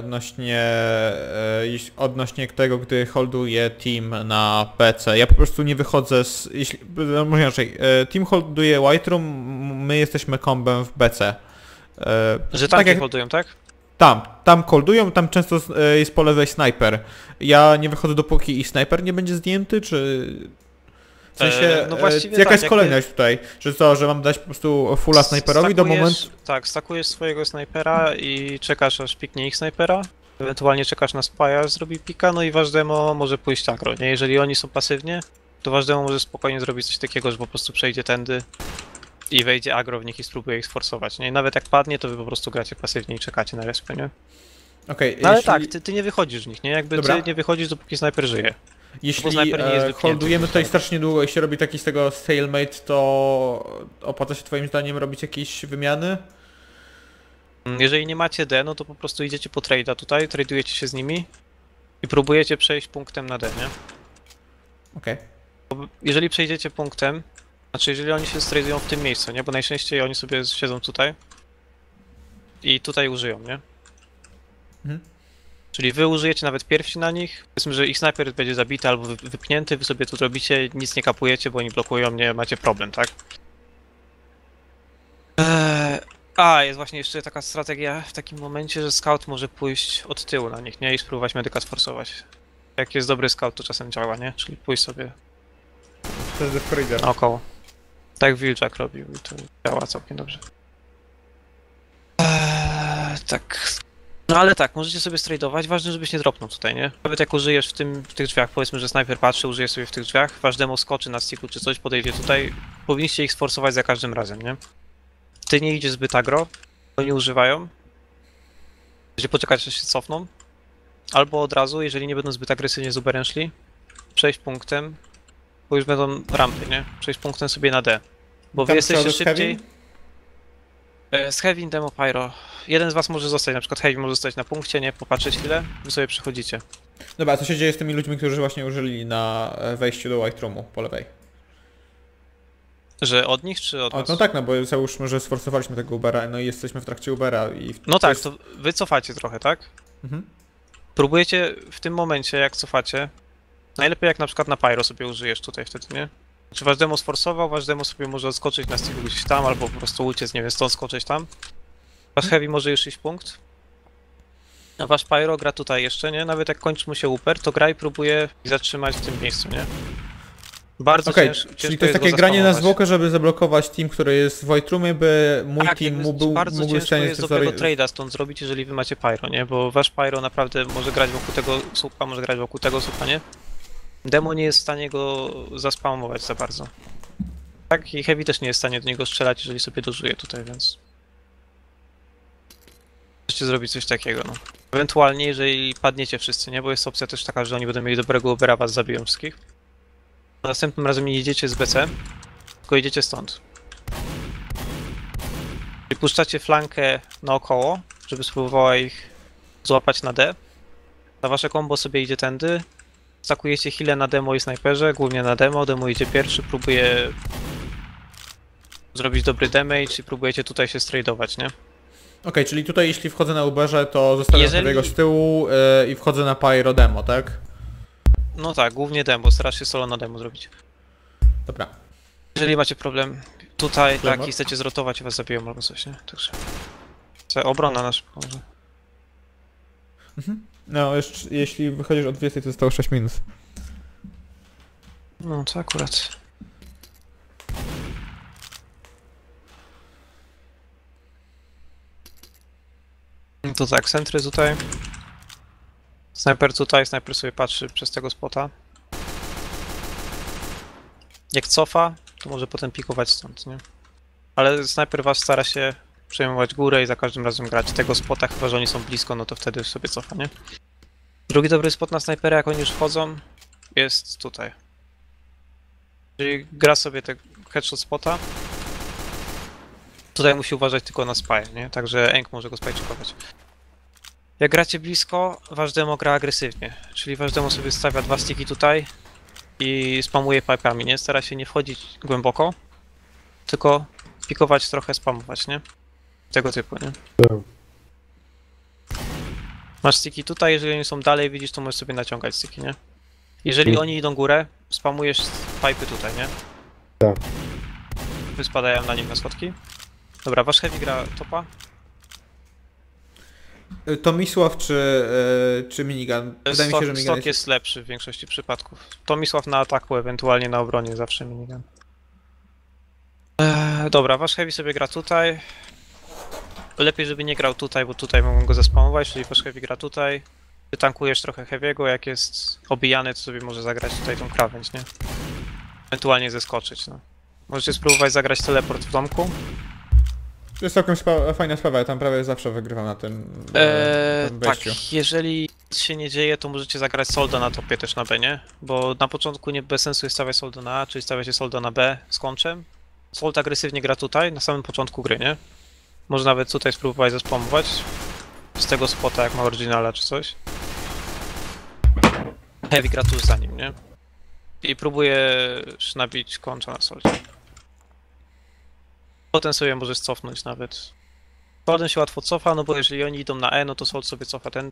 odnośnie tego, gdy holduje team na PC. Ja po prostu nie wychodzę z... Może inaczej, team holduje White Room, my jesteśmy kombem w BC. Że tam tak holdują, tak? Tam holdują, tam często jest po lewej snajper. Ja nie wychodzę dopóki i snajper nie będzie zdjęty, czy... W sensie, no właściwie jaka tak, jest jakby- kolejność tutaj? Że co, że mam dać po prostu fulla snajperowi do momentu... Tak, stakujesz swojego snajpera i czekasz aż piknie ich snajpera. Ewentualnie czekasz na spaja, zrobi pika, no i wasz demo może pójść agro, nie? Jeżeli oni są pasywnie, to wasz demo może spokojnie zrobić coś takiego, że po prostu przejdzie tędy i wejdzie agro w nich i spróbuje ich sforsować, nie? I nawet jak padnie, to wy po prostu gracie pasywnie i czekacie na respy, nie? Okej, No ale jeśli... tak, ty nie wychodzisz z nich, nie? Jakby Dobra. ty nie wychodzisz, dopóki snajper żyje. Jeśli snajper nie jest wypchnięty, holdujemy to tutaj tak. strasznie długo i się robi taki z tego stalemate, to opłaca się twoim zdaniem robić jakieś wymiany? Jeżeli nie macie D, no to po prostu idziecie po trade'a tutaj, tradujecie się z nimi i próbujecie przejść punktem na D, nie? Okej. Jeżeli przejdziecie punktem, znaczy jeżeli oni się stradują w tym miejscu, nie? Bo najczęściej oni sobie siedzą tutaj i tutaj użyją, nie? Mhm. Czyli wy użyjecie nawet pierwsi na nich, powiedzmy, że ich snajper będzie zabity albo wypchnięty, wy sobie tu robicie, nic nie kapujecie, bo oni blokują, nie macie problem, tak? Jest właśnie jeszcze taka strategia w takim momencie, że scout może pójść od tyłu na nich, nie? I spróbować medyka sforsować. Jak jest dobry scout, to czasem działa, nie? Czyli pójść sobie To jest The Freezer. naokoło. Tak Wilczak robił i to działa całkiem dobrze. Tak. No ale tak, możecie sobie stradować, ważne żebyś nie dropnął tutaj, nie? Nawet jak użyjesz w tych drzwiach, powiedzmy, że snajper patrzy, użyje sobie w tych drzwiach, wasz demo skoczy na sticku czy coś, podejdzie tutaj, powinniście ich sforsować za każdym razem, nie? Ty nie idziesz zbyt agro, oni używają. Będzie poczekać, aż się cofną. Albo od razu, jeżeli nie będą zbyt agresywnie z Uberem szli, przejść punktem, bo już będą rampy, nie? Przejść punktem sobie na D. Bo wy Tam jesteście przodu z szybciej. Heavy? Z Heavy, Demo, Pyro. Jeden z was może zostać, na przykład Heavy może zostać na punkcie, nie? Popatrzeć chwilę, wy sobie przechodzicie. Dobra, a co się dzieje z tymi ludźmi, którzy właśnie użyli na wejściu do White Roomu po lewej? Że od nich, czy od was? No tak, no bo załóżmy, że sforsowaliśmy tego Ubera, no i jesteśmy w trakcie Ubera i... No tak, jest- to wy cofacie trochę, tak? Mhm. Próbujecie w tym momencie, jak cofacie, najlepiej jak na przykład na Pyro sobie użyjesz tutaj wtedy, nie? Czy wasz demo sforsował, wasz demo sobie może odskoczyć na sticku gdzieś tam, albo po prostu uciec, nie wiem, stąd skoczyć tam. Wasz Heavy może już iść punkt. A wasz Pyro gra tutaj jeszcze, nie? Nawet jak kończy mu się Uber, to gra i próbuje ich zatrzymać w tym miejscu, nie? Bardzo Okej, ciężko czyli to jest go takie granie na zaspamować. zwłokę, żeby zablokować team, który jest w White Roomie, by mój Tak, team jakby bardzo mógł ciężko jest dobrego trade'a stąd zrobić, jeżeli wy macie Pyro, nie? Bo wasz Pyro naprawdę może grać wokół tego słupa, może grać wokół tego słupa, nie? Demo nie jest w stanie go zaspamować za bardzo. Tak, i Heavy też nie jest w stanie do niego strzelać, jeżeli sobie dożuje tutaj, więc... Możecie zrobić coś takiego, no. Ewentualnie, jeżeli padniecie wszyscy, nie? Bo jest opcja też taka, że oni będą mieli dobrego Ubera, was zabiją wszystkich. Następnym razem nie jedziecie z BC, tylko jedziecie stąd. I puszczacie flankę naokoło, żeby spróbowała ich złapać na D. Na wasze combo sobie idzie tędy. Stakujecie healę na demo i snajperze, głównie na demo. Demo idzie pierwszy, próbuje zrobić dobry damage i próbujecie tutaj się stradować, nie? Okej, czyli tutaj jeśli wchodzę na Uberze, to zostawiam Jeżeli- sobie go z tyłu i wchodzę na Pyro demo, tak? No tak, głównie demo, starasz się solo na demo zrobić. Dobra. Jeżeli macie problem tutaj, Problem? tak, i chcecie zrotować i was zabiją albo coś, nie? Także... Obrona na szybko może. No, jeszcze, jeśli wychodzisz od 20, to zostało 6 minut. No to akurat. To tak, centry tutaj. Snajper tutaj, snajper sobie patrzy przez tego spota. Jak cofa, to może potem pikować stąd, nie? Ale snajper was stara się przejmować górę i za każdym razem grać tego spota, chyba że oni są blisko, no to wtedy sobie cofa, nie? Drugi dobry spot na snajpera, jak oni już wchodzą, jest tutaj. Czyli gra sobie te headshot spota. Tutaj musi uważać tylko na spy, nie? Także Enk może go spajczykować. Jak gracie blisko, wasz demo gra agresywnie. Czyli wasz demo sobie stawia 2 sticki tutaj i spamuje pipe'ami, nie? Stara się nie wchodzić głęboko, tylko pikować trochę, spamować, nie? Tego typu, nie? Tak. Masz sticki tutaj, jeżeli oni są dalej, widzisz, to możesz sobie naciągać sticki, nie? Jeżeli oni idą górę, spamujesz pipe'y tutaj, nie? Tak. Wy spadają na nim na schodki. Dobra, wasz Heavy gra topa. Tomisław czy minigun? Wydaje mi się, że minigun Stok jest lepszy w większości przypadków. Tomisław na ataku, ewentualnie na obronie zawsze minigun. Dobra, wasz heavy sobie gra tutaj. Lepiej, żeby nie grał tutaj, bo tutaj mogą go zaspamować, czyli wasz heavy gra tutaj. Ty tankujesz trochę heavy'ego, jak jest obijany, to sobie może zagrać tutaj tą krawędź, nie? Ewentualnie zeskoczyć, no. Możecie spróbować zagrać teleport w domku. To jest całkiem fajna sprawa, ja tam prawie zawsze wygrywam na tym Tak, wejściu. jeżeli nic się nie dzieje, to możecie zagrać solda na topie też na B, nie? Bo na początku nie bez sensu jest stawiać solda na A, czyli stawiacie solda na B z konczem. Sold agresywnie gra tutaj, na samym początku gry, nie? Może nawet tutaj spróbować zaspamować z tego spota, jak ma oryginala czy coś. Heavy gra tuż za nim, nie? I próbujesz nabić kończa na soldzie. Potem sobie możesz cofnąć nawet. Soldem się łatwo cofa, no bo jeżeli oni idą na E, no to sold sobie cofa ten.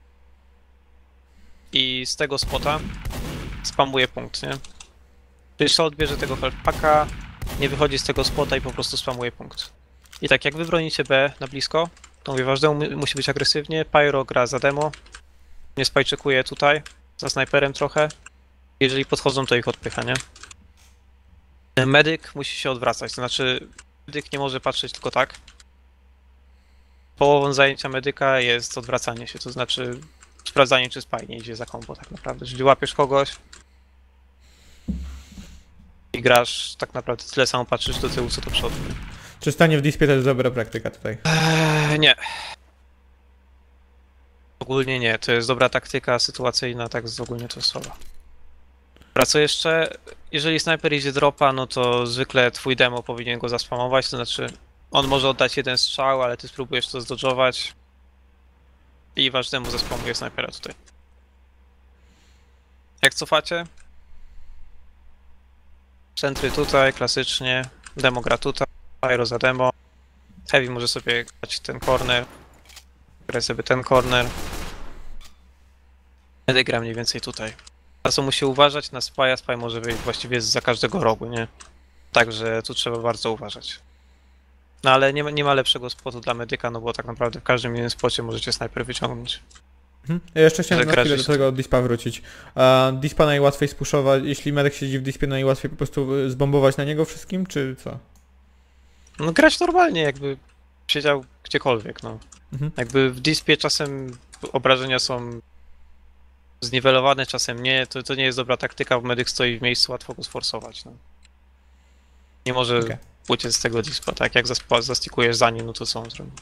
I z tego spota spamuje punkt, nie? Czyli sold bierze tego healthpacka, nie wychodzi z tego spota i po prostu spamuje punkt. I tak, jak wy bronicie B na blisko, to mówię, wasz demo musi być agresywnie, Pyro gra za demo, nie spajczykuje tutaj, za snajperem trochę. Jeżeli podchodzą, to ich odpycha, nie? Medyk musi się odwracać, to znaczy medyk nie może patrzeć tylko tak. Połową zajęcia medyka jest odwracanie się, to znaczy sprawdzanie, czy spaj nie idzie za kombo tak naprawdę. Jeżeli łapiesz kogoś i grasz, tak naprawdę tyle samo patrzysz do tyłu, co do przodu. Nie? Czy stanie w dispie to jest dobra praktyka tutaj? Nie. Ogólnie nie, to jest dobra taktyka sytuacyjna, tak ogólnie to jest słowa. Dobra, co jeszcze? Jeżeli snajper idzie dropa, no to zwykle twój demo powinien go zaspamować, to znaczy on może oddać jeden strzał, ale ty spróbujesz to zdodżować i wasz demo zaspamuje snajpera tutaj. Jak cofacie? Centry tutaj, klasycznie, demo gra tutaj, pyro za demo, heavy może sobie grać ten corner, grać sobie ten corner, wtedy gra mniej więcej tutaj. Na co musi uważać, na spaja, spy może wyjść właściwie za każdego rogu, nie? Także tu trzeba bardzo uważać. No ale nie ma lepszego spotu dla medyka, no bo tak naprawdę w każdym innym spocie możecie snajper wyciągnąć. Ja jeszcze chciałem na Grać chwilę do jest- tego dispa wrócić. Dispa najłatwiej spuszować, jeśli medyk siedzi w dispie, najłatwiej po prostu zbombować na niego wszystkim, czy co? No grać normalnie, jakby siedział gdziekolwiek, no. Mhm. Jakby w dispie czasem obrażenia są zniwelowane, czasem nie, to nie jest dobra taktyka, bo medyk stoi w miejscu, łatwo go sforsować, no. Nie może Okej. uciec z tego dispa, tak? Jak zastikujesz za nim, no to co on zrobi?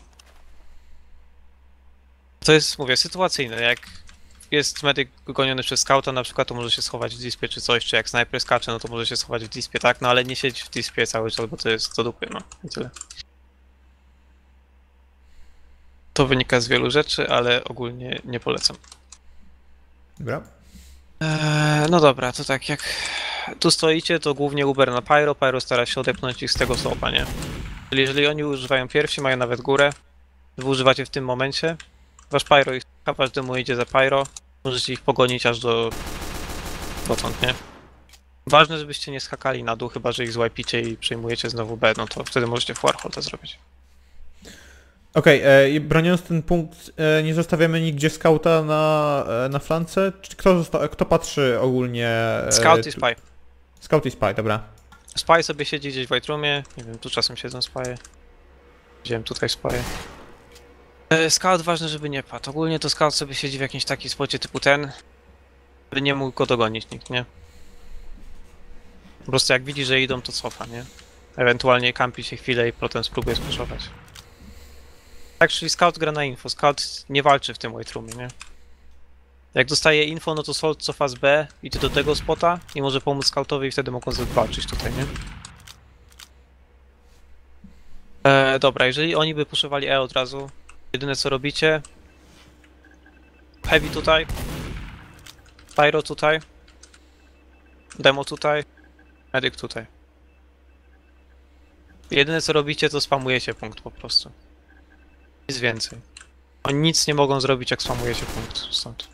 To jest, mówię, sytuacyjne, jak jest medyk goniony przez skauta na przykład, to może się schować w dispie czy coś, czy jak snajper skacze, no to może się schować w dispie, tak? No ale nie siedź w dispie cały czas, bo to jest do dupy, no i tyle. To wynika z wielu rzeczy, ale ogólnie nie polecam. Dobra. No dobra, to tak jak tu stoicie, to głównie Uber na Pyro, Pyro stara się odepchnąć ich z tego slopa, nie? Czyli jeżeli oni używają pierwsi, mają nawet górę, wy używacie w tym momencie, wasz Pyro ich słucha, wasz demo idzie za Pyro, możecie ich pogonić aż dotąd, nie? Ważne, żebyście nie skakali na dół, chyba że ich złapicie i przejmujecie znowu B, no to wtedy możecie w Warholta zrobić. Okej, broniąc ten punkt, nie zostawiamy nigdzie skauta na flance? Czy kto patrzy ogólnie? Scout i Spy. Scout i spy, dobra. Spy sobie siedzi gdzieś w White Roomie, nie wiem, tu czasem siedzą Spy'e. Widziałem tutaj Spy'e. Scout ważne, żeby nie padł. Ogólnie to Scout sobie siedzi w jakimś takim spocie typu ten, żeby nie mógł go dogonić nikt, nie? Po prostu jak widzi, że idą, to cofa, nie? Ewentualnie kampi się chwilę i potem spróbuje spuszować. Tak, czyli Scout gra na info. Scout nie walczy w tym White Roomie, nie? Jak dostaje info, no to Sold cofa z B, idzie do tego spota i może pomóc Scoutowi i wtedy mogą walczyć tutaj, nie? Dobra, jeżeli oni by puszowali E od razu, jedyne co robicie, Heavy tutaj, Pyro tutaj, Demo tutaj, Medic tutaj. Jedyne co robicie, to spamujecie punkt po prostu. Nic więcej. Oni nic nie mogą zrobić, jak spamujecie punkt stąd.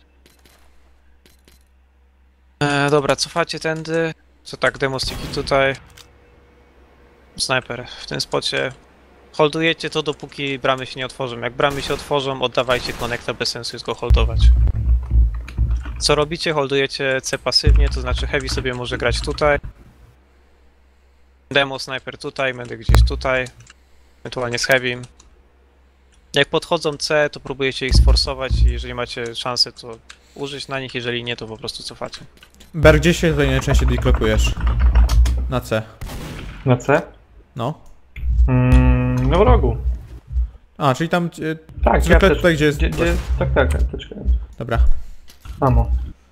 Dobra, cofacie tędy. Co tak, demo sticky tutaj. Sniper w tym spocie. Holdujecie to, dopóki bramy się nie otworzą. Jak bramy się otworzą, oddawajcie connecta, bez sensu jest go holdować. Co robicie? Holdujecie C pasywnie, to znaczy Heavy sobie może grać tutaj. Demo, Sniper tutaj, medyk gdzieś tutaj. Ewentualnie z Heavym. Jak podchodzą C, to próbujecie ich sforsować i jeżeli macie szansę, to użyć na nich, jeżeli nie, to po prostu cofacie. Ber, gdzie się tutaj najczęściej deklokujesz? Na C. Na C? No. No w rogu. A, czyli tam... Tak, zwykle ja tutaj, gdzie jest... Tak, apteczka. Dobra. Amo.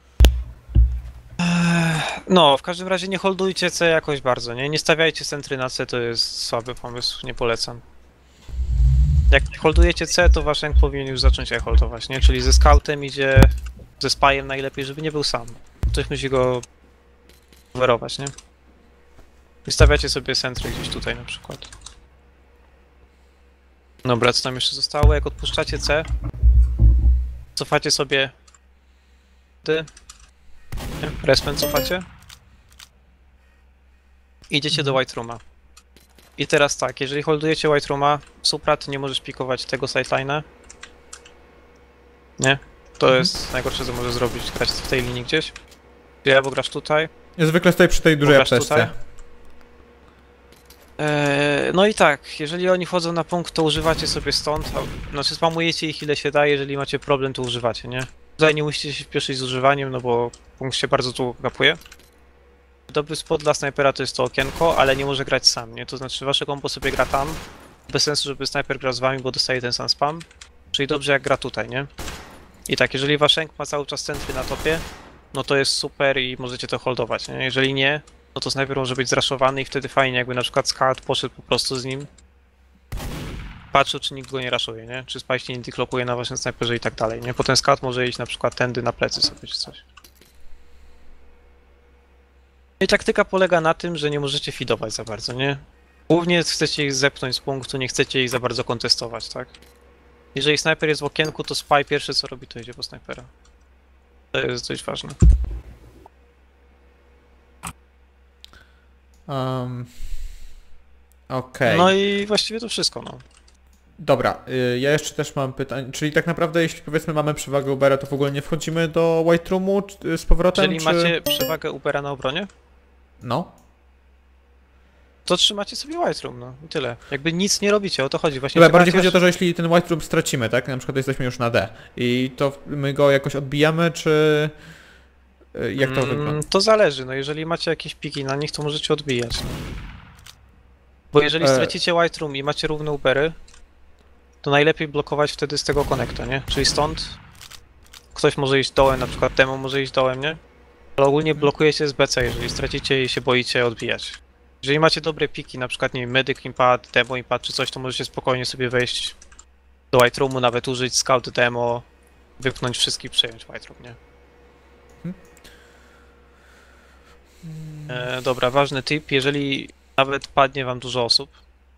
No, w każdym razie nie holdujcie C jakoś bardzo, nie? Nie stawiajcie centry na C, to jest słaby pomysł, nie polecam. Jak holdujecie C, to wasz rank powinien już zacząć je holdować, nie? Czyli ze scoutem idzie, ze spyem najlepiej, żeby nie był sam. Ktoś musi go coverować, nie? I stawiacie sobie centry gdzieś tutaj na przykład. Dobra, co tam jeszcze zostało? Jak odpuszczacie C, cofacie sobie Respen cofacie. Idziecie do White Rooma. I teraz tak, jeżeli holdujecie White Rooma, Supra, ty nie możesz pikować tego sideline'a. Nie? To jest najgorsze, co możesz zrobić, grać w tej linii gdzieś. Ja, bo grasz tutaj. Ja zwykle stoję przy tej dużej Grasz apteczce. No i tak, jeżeli oni wchodzą na punkt, to używacie sobie stąd, znaczy spamujecie ich ile się da, jeżeli macie problem, to używacie, nie? Tutaj nie musicie się śpieszyć z używaniem, no bo punkt się bardzo długo kapuje. Dobry spot dla snajpera to jest to okienko, ale nie może grać sam, nie? To znaczy wasze kompo sobie gra tam, bez sensu, żeby snajper grał z wami, bo dostaje ten sam spam. Czyli dobrze jak gra tutaj, nie? I tak, jeżeli wasz rank ma cały czas centry na topie, no to jest super i możecie to holdować, nie? Jeżeli nie, no to snajper może być zraszowany i wtedy fajnie, jakby na przykład scout poszedł po prostu z nim. Patrzył, czy nikt go nie raszuje, nie? Czy spajście nie deklokuje na waszym snajperze i tak dalej, nie? Potem scout może iść na przykład tędy na plecy sobie czy coś. I taktyka polega na tym, że nie możecie feedować za bardzo, nie? Głównie chcecie ich zepchnąć z punktu, nie chcecie ich za bardzo kontestować, tak? Jeżeli snajper jest w okienku, to spy pierwsze co robi, to idzie po snajpera. To jest dość ważne. Okej. No i właściwie to wszystko, no. Dobra, ja jeszcze też mam pytanie, czyli tak naprawdę jeśli powiedzmy mamy przewagę Ubera, to w ogóle nie wchodzimy do White Roomu z powrotem, Jeżeli czy... macie przewagę Ubera na obronie, No. to trzymacie sobie White Room, no i tyle. Jakby nic nie robicie, o to chodzi. Właśnie Dobra, bardziej czekacie, chodzi o to, że jeśli ten White Room stracimy, tak? Na przykład jesteśmy już na D i to my go jakoś odbijamy, czy... Jak to wygląda? To zależy, no jeżeli macie jakieś piki na nich, to możecie odbijać. No. Bo jeżeli stracicie White Room i macie równe Ubery, to najlepiej blokować wtedy z tego konekta, nie? Czyli stąd ktoś może iść dołem, na przykład demo może iść dołem, nie? Ale ogólnie blokujecie z BC, jeżeli stracicie i się boicie odbijać. Jeżeli macie dobre piki, na przykład nie wiem, Medic Impad, Demo Impad czy coś, to możecie spokojnie sobie wejść do White Roomu, nawet użyć Scout Demo, wypchnąć wszystkich, przejąć White Room, nie? Dobra, ważny tip, jeżeli nawet padnie wam dużo osób,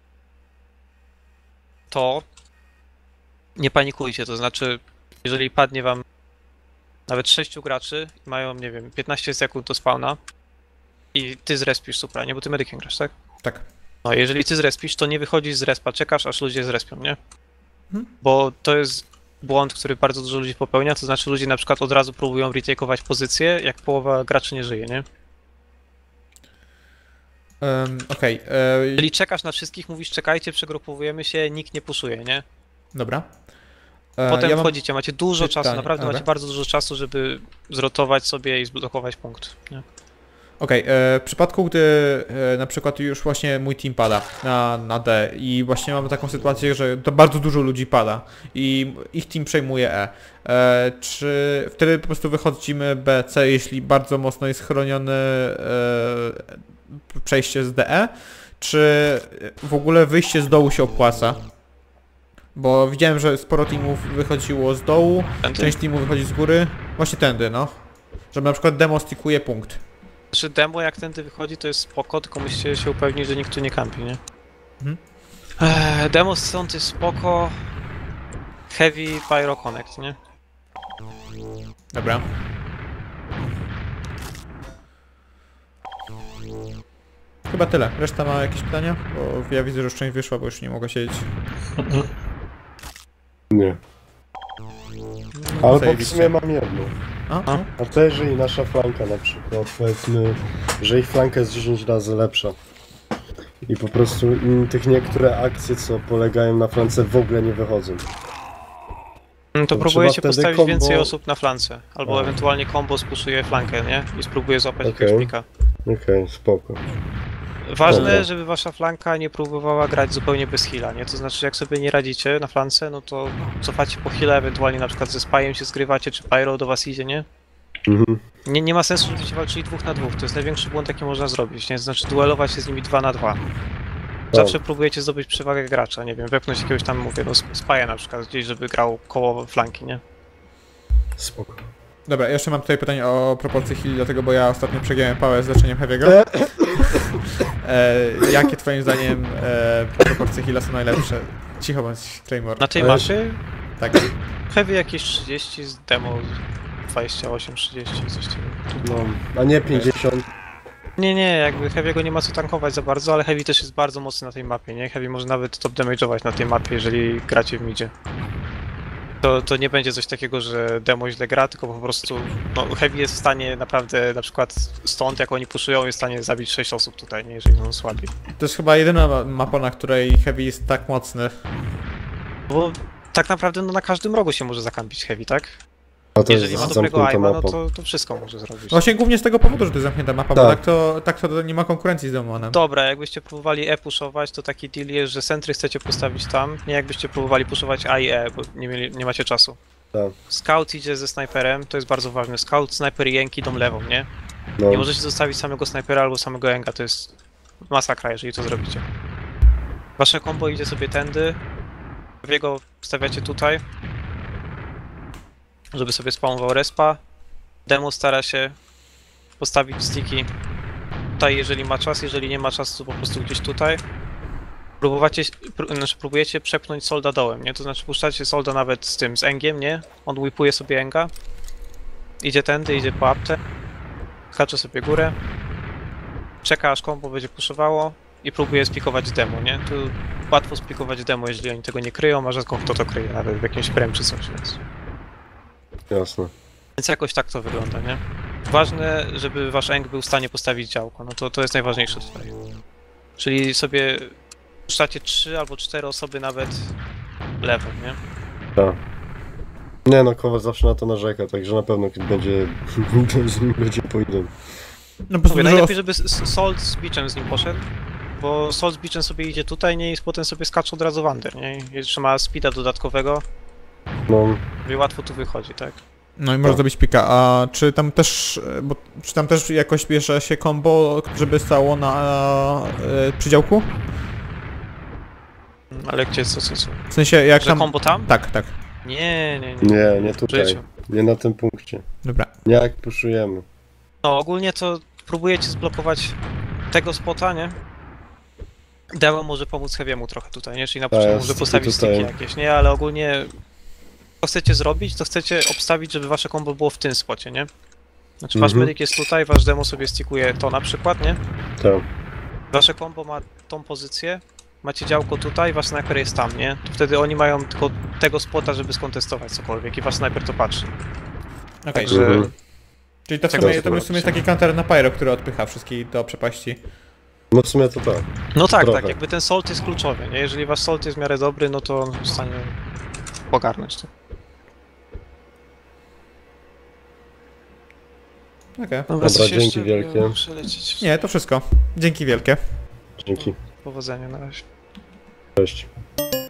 to nie panikujcie, to znaczy, jeżeli padnie wam nawet 6 graczy i mają, nie wiem, 15 sekund do spawna i ty zrespisz Supra, nie? Bo ty medykiem grasz, tak? Tak. No, jeżeli ty zrespisz, to nie wychodzisz z respa, czekasz aż ludzie zrespią, nie? Mhm. Bo to jest błąd, który bardzo dużo ludzi popełnia, to znaczy ludzie na przykład od razu próbują retake'ować pozycję, jak połowa graczy nie żyje, nie? Okej. Jeżeli czekasz na wszystkich, mówisz czekajcie, przegrupowujemy się, nikt nie puszuje, nie? Dobra. Potem ja mam wchodzicie, macie dużo czasu, pytanie, naprawdę dobra. macie bardzo dużo czasu, żeby zrotować sobie i zblokować punkt, nie? Okej, w przypadku, gdy na przykład już właśnie mój team pada na D i właśnie mamy taką sytuację, że to bardzo dużo ludzi pada i ich team przejmuje czy wtedy po prostu wychodzimy B, C, jeśli bardzo mocno jest chronione przejście z DE, czy w ogóle wyjście z dołu się opłaca? Bo widziałem, że sporo teamów wychodziło z dołu, Tędy? część teamów wychodzi z góry, właśnie tędy, no. Żeby na przykład demo stikuje punkt. Znaczy demo jak tędy wychodzi to jest spoko, tylko musicie się upewnić, że nikt tu nie kampi, nie? Mhm. Demo stąd jest spoko. Heavy Pyro Connect, nie? Dobra. chyba tyle. Reszta ma jakieś pytania? Bo ja widzę, że już część wyszła, bo już nie mogę siedzieć. Nie. Albo w Zajebiście. sumie mam jedno. A? A to jeżeli nasza flanka na przykład, powiedzmy, że ich flanka jest 10 razy lepsza. I po prostu tych niektóre akcje, co polegają na flance, w ogóle nie wychodzą. To trzeba próbujecie wtedy postawić combo- więcej osób na flance. Albo A. ewentualnie combo spuszuje flankę, nie? I spróbuje złapać Okej. jakiegoś pika. Okej, spoko. Ważne, Dobra. żeby wasza flanka nie próbowała grać zupełnie bez heala, nie? To znaczy, jak sobie nie radzicie na flance, no to cofacie po heala, ewentualnie na przykład ze Spyem się zgrywacie, czy Pyro do was idzie, nie? Mhm. Nie ma sensu, żebyście walczyli 2 na 2. To jest największy błąd, jaki można zrobić, nie? To znaczy duelować się z nimi 2 na 2. Zawsze próbujecie zdobyć przewagę gracza, nie wiem, wepchnąć jakiegoś tam, mówię, no Spy'a na przykład gdzieś, żeby grał koło flanki, nie? Spoko. Dobra, jeszcze mam tutaj pytanie o proporcje heal, dlatego bo ja ostatnio przegiąłem pałę z leczeniem Heavy'ego. Jakie twoim zdaniem proporcje heala są najlepsze? Cicho bądź, Claymore. Na tej Ale- mapie Tak. heavy jakieś 30, z demo 28, 30, coś takiego. No, a nie 50. Nie, jakby Heavy'ego nie ma co tankować za bardzo, ale Heavy też jest bardzo mocny na tej mapie, nie? Heavy może nawet top damage'ować na tej mapie, jeżeli gracie w midzie. To nie będzie coś takiego, że demo źle gra, tylko po prostu no, Heavy jest w stanie naprawdę, na przykład stąd jak oni puszują, jest w stanie zabić 6 osób tutaj, nie? Jeżeli są słabi. To jest chyba jedyna mapa, na której Heavy jest tak mocny. Bo tak naprawdę no, na każdym rogu się może zakampić Heavy, tak? A to Jeżeli ma jest dobrego zamknięta aima, no mapa. to wszystko może zrobić. Właśnie głównie z tego powodu, że to jest zamknięta mapa, bo Tak. tak to nie ma konkurencji z Demonem. Dobra, jakbyście próbowali E puszować, to taki deal jest, że centry chcecie postawić tam, nie jakbyście próbowali puszować A i E, bo nie macie czasu. Tak. Scout idzie ze snajperem, to jest bardzo ważne. Scout, snajper i Jęk idą lewą, nie? No, Nie możecie zostawić samego snajpera albo samego Jęka, to jest masakra, jeżeli to zrobicie. Wasze combo idzie sobie tędy, jego stawiacie tutaj, żeby sobie spawnował respa. Demo stara się postawić sticky tutaj, jeżeli ma czas, jeżeli nie ma czasu, to po prostu gdzieś tutaj. Próbujecie przepchnąć solda dołem, nie? To znaczy puszczacie solda nawet z tym, z Engiem, nie? On whipuje sobie Enga. Idzie tędy, idzie po apte. Skacze sobie górę. Czeka aż combo będzie puszowało i próbuje spikować demo, nie? Tu łatwo spikować demo, jeżeli oni tego nie kryją, a rzadko kto to kryje, nawet w jakimś prem czy coś, jasne. więc jakoś tak to wygląda, nie? Ważne, żeby wasz Eng był w stanie postawić działko, no to jest najważniejsze tutaj. Czyli sobie puszczacie 3 albo 4 osoby nawet lewo, nie? Tak. Nie no, Kowal zawsze na to narzeka, także na pewno będzie, będzie po jeden. No po prostu Mówię, dużo najlepiej, żeby Salt z Beachem z nim poszedł, bo Salt z Beachem sobie idzie tutaj, nie? I potem sobie skacze od razu Wander, nie? I jeszcze ma speeda dodatkowego, No, i łatwo tu wychodzi, tak? No i może zrobić pika, a czy tam też, czy tam też jakoś bierze się combo, żeby stało na przydziałku? Ale gdzie, co? W sensie jak Że tam... combo tam? Tak, tak. Nie. nie W tutaj. życiu. Nie na tym punkcie. Dobra. Nie jak puszujemy. No ogólnie to próbujecie zblokować tego spota, nie? Demo może pomóc Heavy'emu trochę tutaj, nie? Czyli na początku jest może postawić tutaj. sticki jakieś, nie? Ale ogólnie co chcecie zrobić, to chcecie obstawić, żeby wasze combo było w tym spocie, nie? Znaczy wasz medyk jest tutaj, wasz demo sobie stickuje to na przykład, nie? Tak. Wasze combo ma tą pozycję, macie działko tutaj, wasz snajper jest tam, nie? To wtedy oni mają tylko tego spota, żeby skontestować cokolwiek i wasz snajper to patrzy. Okej. Także Czyli to w Tak sumie, to to w sumie jest taki counter na Pyro, który odpycha wszystkich do przepaści. No w sumie to tak. no tak, Trochę. tak, jakby ten salt jest kluczowy, nie? Jeżeli wasz salt jest w miarę dobry, no to on jest w stanie pogarnąć to. Okej. Dobra, dzięki wielkie. Przelecieć. Nie, to wszystko. Dzięki wielkie. Dzięki. Powodzenia na razie. Cześć.